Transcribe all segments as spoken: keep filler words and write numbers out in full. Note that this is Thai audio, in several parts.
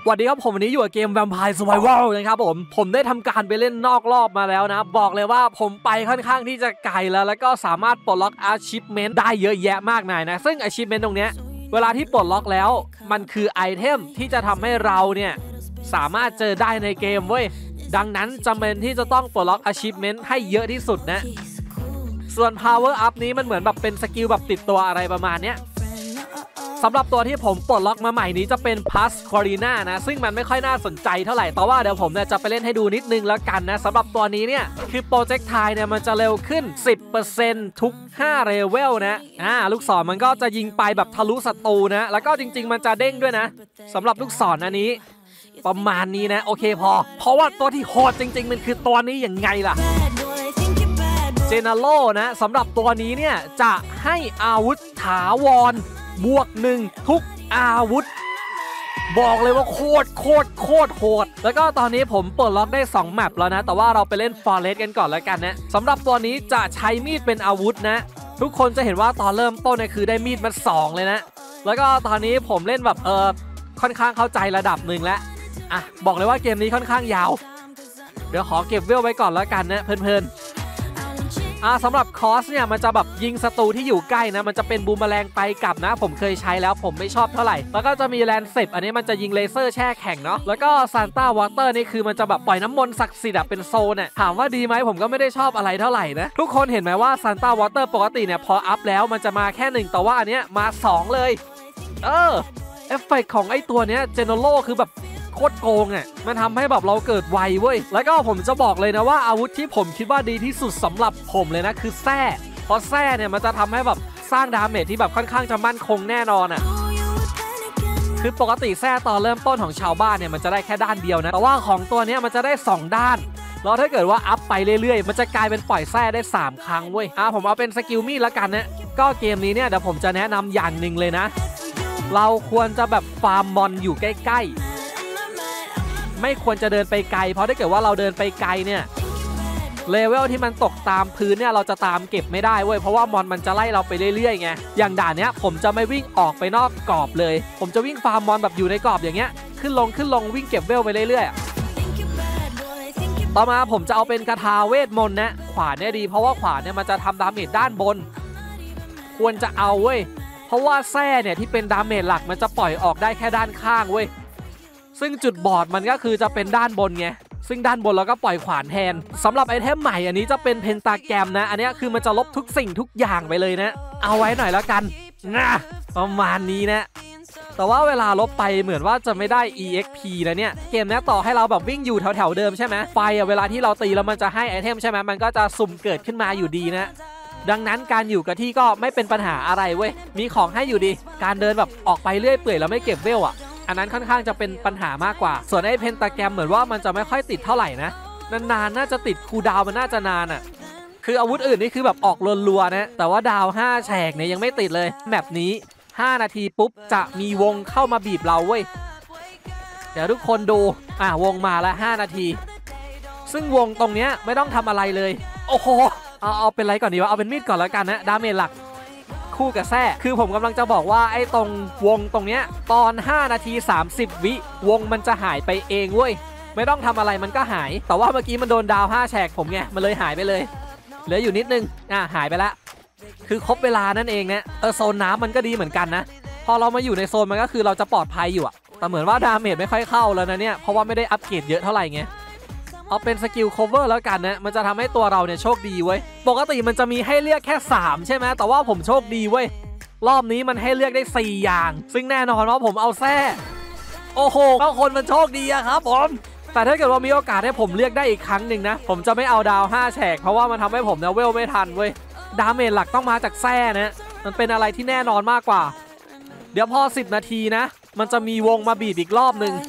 วันนี้ครับผมวันนี้อยู่กับเกม Vampire Survival นะครับผมผมได้ทำการไปเล่นนอกรอบมาแล้วนะบอกเลยว่าผมไปค่อนข้างที่จะไกลแล้วแล้วก็สามารถปลดล็อก Achievement ได้เยอะแยะมากมายนะซึ่ง Achievement ตรงเนี้ยเวลาที่ปลดล็อกแล้วมันคือไอเทมที่จะทำให้เราเนี่ยสามารถเจอได้ในเกมเว้ยดังนั้นจำเป็นที่จะต้องปลดล็อก Achievement ให้เยอะที่สุดนะส่วน Power Up นี้มันเหมือนแบบเป็นสกิลแบบติดตัวอะไรประมาณเนี้ยสำหรับตัวที่ผมปลดล็อกมาใหม่นี้จะเป็น Plus Corina นะซึ่งมันไม่ค่อยน่าสนใจเท่าไหร่แต่ว่าเดี๋ยวผมเนี่ยจะไปเล่นให้ดูนิดนึงแล้วกันนะสำหรับตัวนี้เนี่ยคือโปรเจกต์ไทยเนี่ยมันจะเร็วขึ้น สิบเปอร์เซ็นต์ ทุกห้าเลเวลนะอ่าลูกศรมันก็จะยิงไปแบบทะลุศัตรูนะแล้วก็จริงๆมันจะเด้งด้วยนะสำหรับลูกศรอันนี้ประมาณนี้นะโอเคพอเพราะว่าตัวที่โหดจริงๆมันคือตัวนี้อย่างไงล่ะเจเนโรนะสำหรับตัวนี้เนี่ยจะให้อาวุธถาวรบวกหนึ่งทุกอาวุธบอกเลยว่าโคตรโคตรโคตรโหดแล้วก็ตอนนี้ผมเปิดล็อกได้สองแมปแล้วนะแต่ว่าเราไปเล่น Forest กันก่อนแล้วกันนะสำหรับตัวนี้จะใช้มีดเป็นอาวุธนะทุกคนจะเห็นว่าตอนเริ่มต้นเนี่ยคือได้มีดมาสองเลยนะแล้วก็ตอนนี้ผมเล่นแบบเออค่อนข้างเข้าใจระดับหนึ่งแล้วอ่ะบอกเลยว่าเกมนี้ค่อนข้างยาวเดี๋ยวขอเก็บเวลไว้ก่อนแล้วกันนะเพลินๆอ่าสำหรับคอสเนี่ยมันจะแบบยิงศัตรูที่อยู่ใกล้นะมันจะเป็นบูมแมลงไปกลับนะผมเคยใช้แล้วผมไม่ชอบเท่าไหร่แล้วก็จะมีแลนด์เซปอันนี้มันจะยิงเลเซอร์แช่แข็งเนาะแล้วก็ซานต้าวอเตอร์นี่คือมันจะแบบปล่อยน้ำมนต์ศักดิ์สิทธิ์เป็นโซนเนี่ยถามว่าดีไหมผมก็ไม่ได้ชอบอะไรเท่าไหร่นะทุกคนเห็นไหมว่าซานต้าวอเตอร์ปกติเนี่ยพออัพแล้วมันจะมาแค่หนึ่งแต่ว่าอันเนี้ยมาสองเลยเออเอฟเฟกต์ของไอ้ตัวเนี้ยเจเนโรคือแบบโคตรโกงอ่ะมันทำให้แบบเราเกิดไวเว้ยแล้วก็ผมจะบอกเลยนะว่าอาวุธที่ผมคิดว่าดีที่สุดสำหรับผมเลยนะคือแส้เพราะแส้เนี่ยมันจะทำให้แบบสร้างดาเมจที่แบบค่อนข้างจะมั่นคงแน่นอนอ่ะคือปกติแส้ตอนเริ่มต้นของชาวบ้านเนี่ยมันจะได้แค่ด้านเดียวนะแต่ว่าของตัวนี้มันจะได้สองด้านแล้วถ้าเกิดว่าอัพไปเรื่อยๆมันจะกลายเป็นปล่อยแส้ได้สามครั้งเว้ยอ่ะผมเอาเป็นสกิลมีดแล้วกันนะก็เกมนี้เนี่ยเดี๋ยวผมจะแนะนำอย่างหนึ่งเลยนะเราควรจะแบบฟาร์มมอนอยู่ใกล้ๆไม่ควรจะเดินไปไกลเพราะถ้าเกิดว่าเราเดินไปไกลเนี่ยเลเวลที่มันตกตามพื้นเนี่ยเราจะตามเก็บไม่ได้เว้ยเพราะว่ามอนมันจะไล่เราไปเรื่อยๆไงอย่างด่านเนี้ยผมจะไม่วิ่งออกไปนอกกรอบเลยผมจะวิ่งฟาร์มมอนแบบอยู่ในกรอบอย่างเงี้ยขึ้นลงขึ้นลงวิ่งเก็บเวลไปเรื่อยๆต่อมาผมจะเอาเป็นคาถาเวทมนต์นะขวานเนี่ยดีเพราะว่าขวานเนี่ยมันจะทำดาเมจด้านบนควรจะเอาเว้ยเพราะว่าแส้เนี่ยที่เป็นดาเมจหลักมันจะปล่อยออกได้แค่ด้านข้างเว้ยซึ่งจุดบอดมันก็คือจะเป็นด้านบนไงซึ่งด้านบนเราก็ปล่อยขวานแทนสำหรับไอเทมใหม่อันนี้จะเป็นเพนตาแกรมนะอันนี้คือมันจะลบทุกสิ่งทุกอย่างไปเลยนะเอาไว้หน่อยแล้วกันนะประมาณนี้นะแต่ว่าเวลาลบไปเหมือนว่าจะไม่ได้ อี เอ็กซ์ พี นะเนี่ยเกมนี้ต่อให้เราแบบวิ่งอยู่แถวๆเดิมใช่ไหมไฟอะเวลาที่เราตีแล้วมันจะให้ไอเทมใช่ไหมมันก็จะสุ่มเกิดขึ้นมาอยู่ดีนะดังนั้นการอยู่กับที่ก็ไม่เป็นปัญหาอะไรเว้ยมีของให้อยู่ดีการเดินแบบออกไปเรื่อยเปื่อยแล้วไม่เก็บเวลอะอันนั้นค่อนข้างจะเป็นปัญหามากกว่าส่วนไอ้เพนตาแกรมเหมือนว่ามันจะไม่ค่อยติดเท่าไหร่นะนานๆน่าจะติดคูลดาวน์มันน่าจะนานอ่ะคืออาวุธอื่นนี่คือแบบออกรัวๆนะแต่ว่าดาวห้าแฉกเนี่ยยังไม่ติดเลยแมปนี้ห้านาทีปุ๊บจะมีวงเข้ามาบีบเราเว้ยเดี๋ยวทุกคนดูอ่ะวงมาแล้วห้านาทีซึ่งวงตรงเนี้ยไม่ต้องทำอะไรเลยโอ้โหเอาเอาเป็นไรก่อนดีวะเอาเป็นมีดก่อนแล้วกันนะดาเมจหลักคู่กับแส้คือผมกำลังจะบอกว่าไอ้ตรงวงตรงเนี้ยตอนห้านาทีสามสิบวิวงมันจะหายไปเองเว้ยไม่ต้องทำอะไรมันก็หายแต่ว่าเมื่อกี้มันโดนดาวห้าแฉกผมไงมันเลยหายไปเลยเหลืออยู่นิดนึงอ่ะหายไปละคือครบเวลานั่นเองเนี่ยเออโซนน้ำมันก็ดีเหมือนกันนะพอเรามาอยู่ในโซนมันก็คือเราจะปลอดภัยอยู่อะแต่เหมือนว่าดาเมจไม่ค่อยเข้าแล้วนะเนี่ยเพราะว่าไม่ได้อัปเกรดเยอะเท่าไหร่ไงเอาเป็นสกิล cover แล้วกันนะมันจะทำให้ตัวเราเนี่ยโชคดีเว้ยปกติมันจะมีให้เลือกแค่สามใช่ไหมแต่ว่าผมโชคดีเว้ยรอบนี้มันให้เลือกได้สี่อย่างซึ่งแน่นอนว่าผมเอาแส้โอ้โหก็คนมันโชคดีอะครับผมแต่ถ้าเกิดว่ามีโอกาสให้ผมเลือกได้อีกครั้งหนึ่งนะผมจะไม่เอาดาวห้าแฉกเพราะว่ามันทำให้ผมเนี่ยเวลไม่ทันเว้ยดาเมจหลักต้องมาจากแส้นะมันเป็นอะไรที่แน่นอนมากกว่าเดี๋ยวพอสิบนาทีนะมันจะมีวงมาบีบอีกรอบหนึ่ง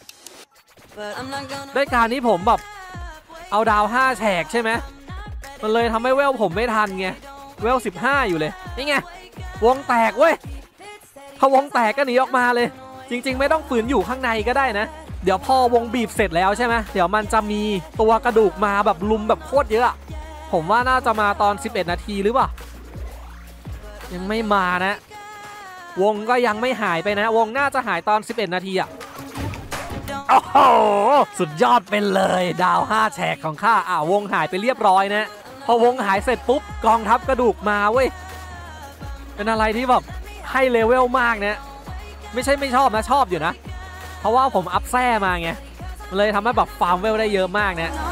ด้วยการที่ผมแบบเอาดาวห้าแฉกใช่ไหมมันเลยทำให้เวลผมไม่ทันไงเวลสิบห้าอยู่เลยนี่ไงวงแตกเว้ยพอวงแตกก็หนีออกมาเลยจริงๆไม่ต้องฝืนอยู่ข้างในก็ได้นะเดี๋ยวพอวงบีบเสร็จแล้วใช่ไหมเดี๋ยวมันจะมีตัวกระดูกมาแบบลุมแบบโคตรเยอะผมว่าน่าจะมาตอนสิบเอ็ดนาทีหรือเปล่ายังไม่มานะวงก็ยังไม่หายไปนะวงน่าจะหายตอนสิบเอ็ดนาทีอะโอ้โหสุดยอดเป็นเลยดาวห้าแฉกของข้าอ่าวงหายไปเรียบร้อยนะพอวงหายเสร็จปุ๊บกองทัพกระดูกมาเว้ยเป็นอะไรที่แบบให้เลเวลมากนะไม่ใช่ไม่ชอบนะชอบอยู่นะเพราะว่าผมอัพแซ่มาไงเลยทำให้แบบฟาร์มเวลได้เยอะมากนะ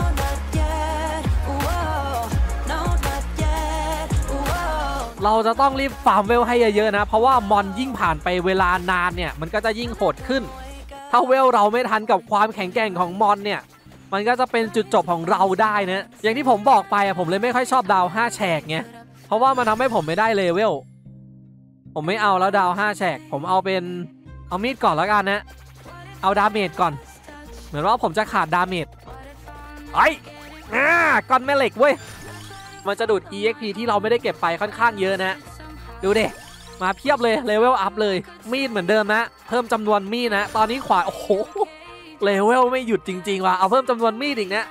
เราจะต้องรีบฟาร์มเวลให้เยอะๆนะเพราะว่ามอนยิ่งผ่านไปเวลานานเนี่ยมันก็จะยิ่งโหดขึ้นถ้าเวลเราไม่ทันกับความแข็งแกร่งของมอนเนี่ยมันก็จะเป็นจุดจบของเราได้นะอย่างที่ผมบอกไปอะผมเลยไม่ค่อยชอบดาวห้าแฉกไงเพราะว่ามันทำให้ผมไม่ได้เลเวลผมไม่เอาแล้วดาวห้าแฉกผมเอาเป็นเอามีดก่อนแล้วกันนะเอาดาเมจก่อนเหมือนว่าผมจะขาดดาเมจไอ้อ่าก้อนแม่เหล็กเว้ยมันจะดูด อี เอ็กซ์ พี ที่เราไม่ได้เก็บไปค่อนข้างเยอะนะดูเด็มาเพียบเลยเลเวลอัพเลยมีดเหมือนเดิมนะเพิ่มจำนวนมีดนะตอนนี้ขวานโอ้โหเลเวลไม่หยุดจริงๆว่ะเอาเพิ่มจำนวนมีดอีกนะ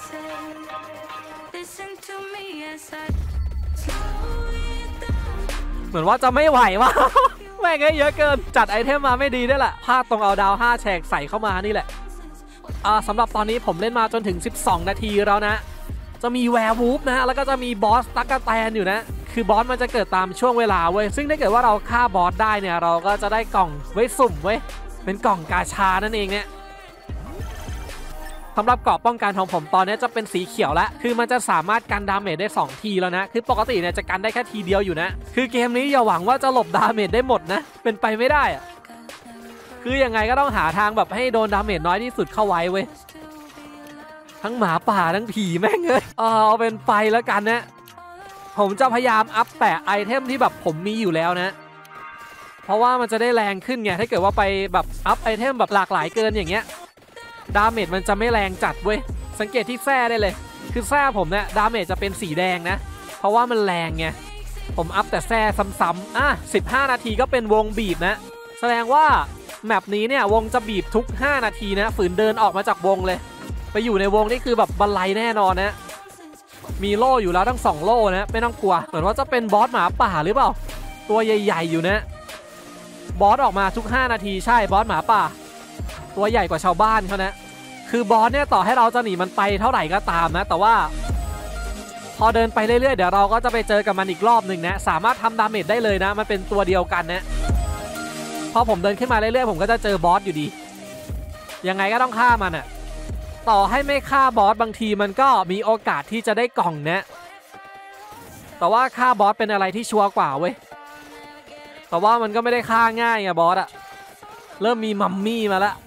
เหมือนว่าจะไม่ไหวว่ะแม่งเยอะเกินจัดไอเทมมาไม่ดีด้วยแหละพลาดตรงเอาดาวห้าแฉกใส่เข้ามานี่แหละอ่าสำหรับตอนนี้ผมเล่นมาจนถึงสิบสองนาทีแล้วนะจะมีแวร์วูฟนะแล้วก็จะมีบอสตั๊กแตนอยู่นะคือบอสมันจะเกิดตามช่วงเวลาเว้ยซึ่งถ้าเกิดว่าเราฆ่าบอสได้เนี่ยเราก็จะได้กล่องไว้สุ่มเว้ยเป็นกล่องกาชานั่นเองเนี่ยสำหรับเกราะป้องกันของผมตอนนี้จะเป็นสีเขียวแล้วคือมันจะสามารถกันดาเมจได้สองทีแล้วนะคือปกติเนี่ยจะกันได้แค่ทีเดียวอยู่นะคือเกมนี้อย่าหวังว่าจะหลบดาเมจได้หมดนะเป็นไปไม่ได้อะคือยังไงก็ต้องหาทางแบบให้โดนดาเมจน้อยที่สุดเข้าไว้เว้ยทั้งหมาป่าทั้งผีแม่งเลยเออเอาเป็นไฟแล้วกันนะผมจะพยายามอัพแต่ไอเทมที่แบบผมมีอยู่แล้วนะเพราะว่ามันจะได้แรงขึ้นไงถ้าเกิดว่าไปแบบอัพไอเทมแบบหลากหลายเกินอย่างเงี้ยดาเมจมันจะไม่แรงจัดเว้ยสังเกตที่แส้ได้เลยคือแส้ผมเนี่ยดาเมจจะเป็นสีแดงนะเพราะว่ามันแรงไงผมอัพแต่แส้ซ้ำๆอ่ะสิบห้านาทีก็เป็นวงบีบนะแสดงว่าแมปนี้เนี่ยวงจะบีบทุกห้านาทีนะฝืนเดินออกมาจากวงเลยไปอยู่ในวงนี่คือแบบบันไลแน่นอนนะมีโล่อยู่แล้วทั้งสองโล่นะไม่ต้องกลัวเหมือนว่าจะเป็นบอสหมาป่าหรือเปล่าตัวใหญ่ๆอยู่นะบอสออกมาทุกห้านาทีใช่บอสหมาป่าตัวใหญ่กว่าชาวบ้านเขานะคือบอสเนี่ยต่อให้เราจะหนีมันไปเท่าไหร่ก็ตามนะแต่ว่าพอเดินไปเรื่อยๆเดี๋ยวเราก็จะไปเจอกับมันอีกรอบหนึ่งนะสามารถทำดาเมจได้เลยนะมันเป็นตัวเดียวกันนะพอผมเดินขึ้นมาเรื่อยๆผมก็จะเจอบอสอยู่ดียังไงก็ต้องฆ่ามันอ่ะต่อให้ไม่ฆ่าบอสบางทีมันก็มีโอกาสที่จะได้กล่องนะแต่ว่าฆ่าบอสเป็นอะไรที่ชัวร์กว่าเว้ยแต่ว่ามันก็ไม่ได้ฆ่าง่ายไงบอสอะเริ่มมีมัมมี่มาแล้ว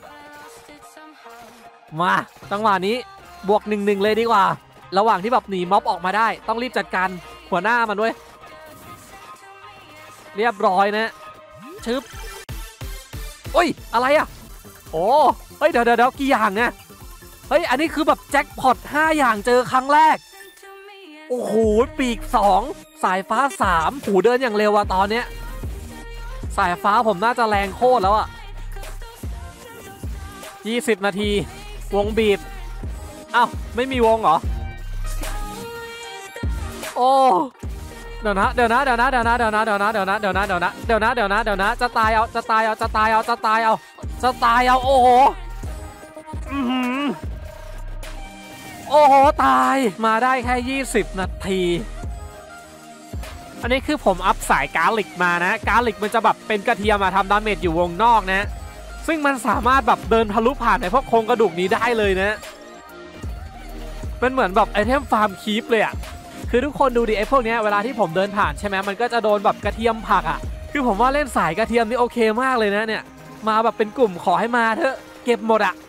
มาจังหวะนี้บวกหนึ่งหนึ่งเลยดีกว่าระหว่างที่แบบหนีม็อบออกมาได้ต้องรีบจัดการหัวหน้ามันด้วยเรียบร้อยนะชึบโอ้ยอะไรอะโอ้เฮ้ยเดี๋ยวเดี๋ยวกี่อย่างเนี่ยเฮ้ยอันนี้คือแบบแจ็คพอตห้าอย่างเจอครั้งแรกโอ้โหปีกสองสายฟ้าสามหูเดินอย่างเร็วอะตอนเนี้ยสายฟ้าผมน่าจะแรงโคตรแล้วอะยี่สิบนาทีวงบีบอ้าวไม่มีวงเหรอโอ้เดี๋ยวนะเดี๋ยวนะเดี๋ยวนะเดี๋ยวนะเดี๋ยวนะเดี๋ยวนะเดี๋ยวนะเดี๋ยวนะเดี๋ยวนะเดี๋ยวนะเดี๋ยวนะเดี๋ยวนะจะตายเอาจะตายเอาจะตายเอาจะตายเอาจะตายเอาโอ้โหอือโอ้โหตายมาได้แค่ยี่สิบนาทีอันนี้คือผมอัพสายกาลิกมานะกาลิกมันจะแบบเป็นกระเทียมมาทำดาเมจอยู่วงนอกนะซึ่งมันสามารถแบบเดินทะลุผ่านในพวกโครงกระดูกนี้ได้เลยนะมันเหมือนแบบไอเทมฟาร์มคีปเลยอะคือทุกคนดูดิไอพวกนี้เวลาที่ผมเดินผ่านใช่ไหมมันก็จะโดนแบบกระเทียมผักอะคือผมว่าเล่นสายกระเทียมนี่โอเคมากเลยนะเนี่ยมาแบบเป็นกลุ่มขอให้มาเถอะเก็บหมดอะ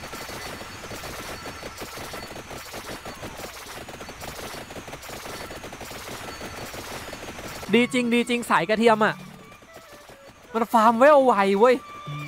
ดีจริงดีจริงสายกระเทียมอ่ะมันฟาร์มเวลไวเว้ย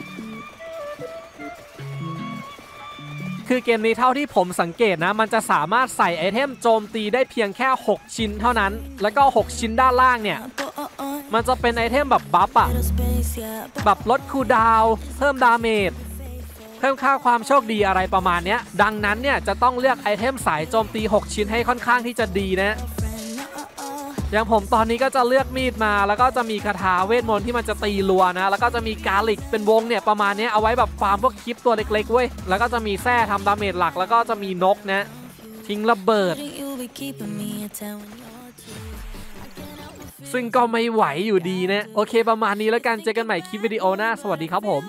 คือเกมนี้เท่าที่ผมสังเกตนะมันจะสามารถใส่ไอเทมโจมตีได้เพียงแค่หกชิ้นเท่านั้นแล้วก็หกชิ้นด้านล่างเนี่ยมันจะเป็นไอเทมแบบบัฟอะแบบลดคูลดาวน์เพิ่มดาเมจเพิ่มค่าความโชคดีอะไรประมาณนี้ดังนั้นเนี่ยจะต้องเลือกไอเทมสายโจมตีหกชิ้นให้ค่อนข้างที่จะดีนะอย่างผมตอนนี้ก็จะเลือกมีดมาแล้วก็จะมีคาถาเวทมนต์ที่มันจะตีรัวนะแล้วก็จะมีกาลิกเป็นวงเนี่ยประมาณนี้เอาไว้แบบฟาร์มพวกคลิปตัวเล็กๆเว้ยแล้วก็จะมีแส้ทำดาเมจหลักแล้วก็จะมีนกนะทิ้งระเบิดซึ่งก็ไม่ไหวอยู่ดีนะโอเคประมาณนี้แล้วกันเจอกันใหม่คลิปวิดีโอหน้าสวัสดีครับผม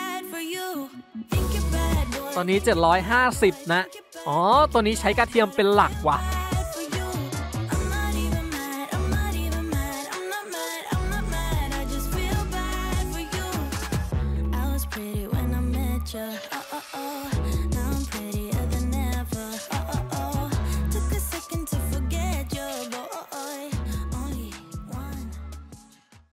ตอนนี้เจ็ดร้อยห้าสิบนะอ๋อตัวนี้ใช้กระเทียมเป็นหลักว่ะI was pretty when I met you.